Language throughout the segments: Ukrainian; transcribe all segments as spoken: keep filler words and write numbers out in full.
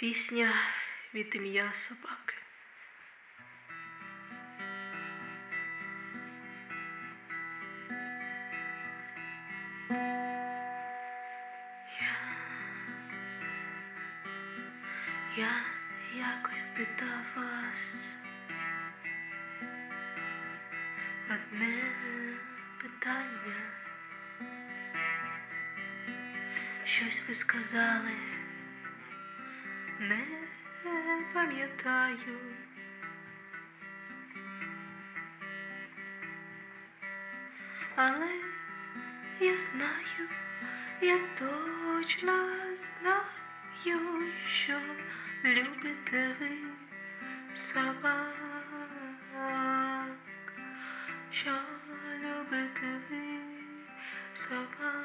Пісня від ім'я собаки. Я, я якось питав вас одне питання. Щось ви сказали, не пам'ятаю. Але я знаю, я точно знаю, що любите ви собак, що любите ви собак.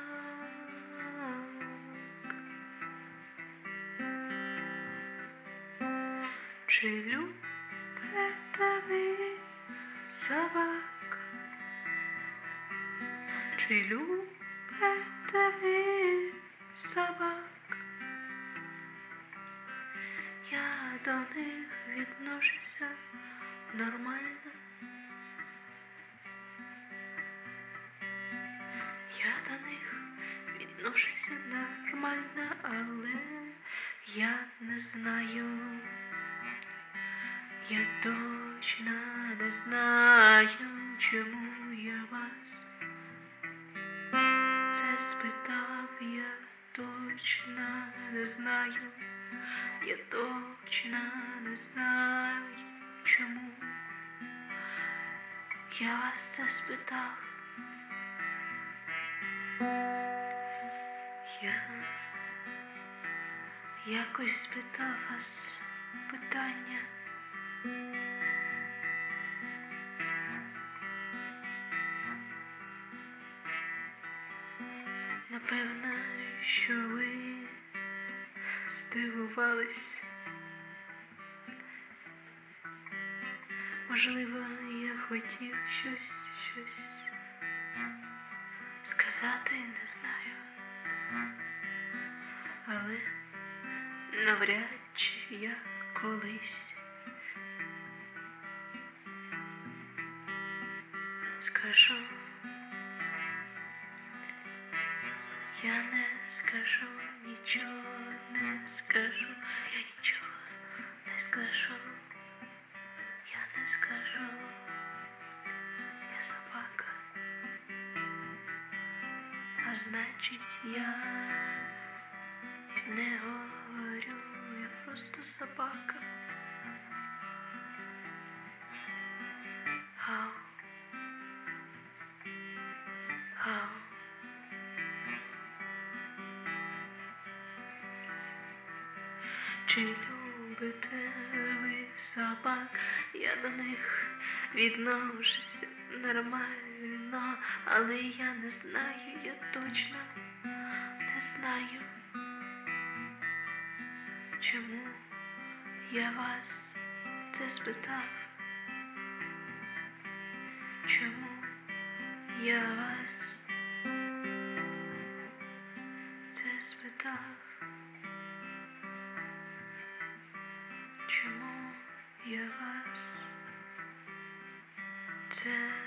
Чи любите ви собак? Чи любите ви собак? Я до них відношуся нормально. Я до них відношуся нормально, але я не знаю, я точно не знаю, чому я вас це спитав. Я точно не знаю, я точно не знаю, чому я вас це спитав. Я якось спитав вас питання. Напевно, що ви здивувались. Можливо, я хотів щось, щось сказати, не знаю. Але навряд чи я колись скажу. Я не скажу, нічого не скажу, я нічого не скажу, я не скажу, я собака, а значить я не говорю, я просто собака. Ау, ау. Чи любите ви собак? Я до них відношуся нормально, але я не знаю, я точно не знаю, чому я вас це спитав. Чому я вас це спитав? Чому я вас це